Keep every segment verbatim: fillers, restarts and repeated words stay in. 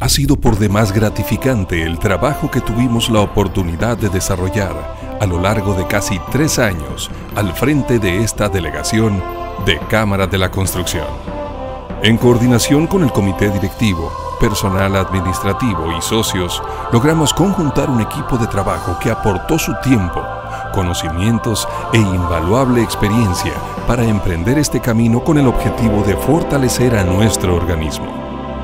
Ha sido por demás gratificante el trabajo que tuvimos la oportunidad de desarrollar a lo largo de casi tres años al frente de esta delegación de Cámara de la Construcción. En coordinación con el comité directivo, personal administrativo y socios, logramos conjuntar un equipo de trabajo que aportó su tiempo, conocimientos e invaluable experiencia para emprender este camino con el objetivo de fortalecer a nuestro organismo.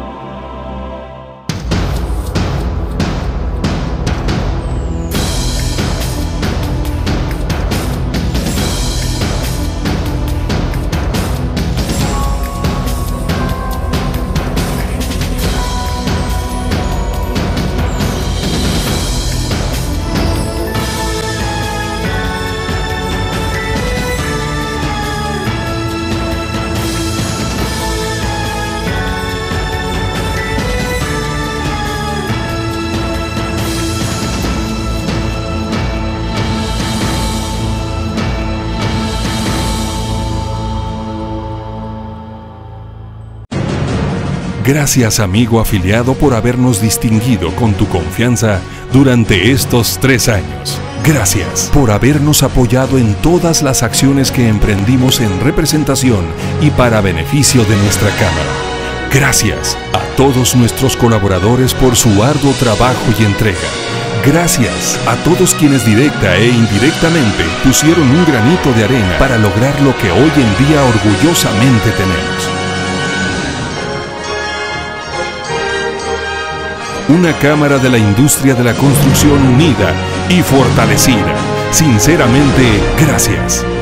Gracias, amigo afiliado, por habernos distinguido con tu confianza durante estos tres años. Gracias por habernos apoyado en todas las acciones que emprendimos en representación y para beneficio de nuestra Cámara. Gracias a todos nuestros colaboradores por su arduo trabajo y entrega. Gracias a todos quienes directa e indirectamente pusieron un granito de arena para lograr lo que hoy en día orgullosamente tenemos. Una Cámara de la Industria de la Construcción unida y fortalecida. Sinceramente, gracias.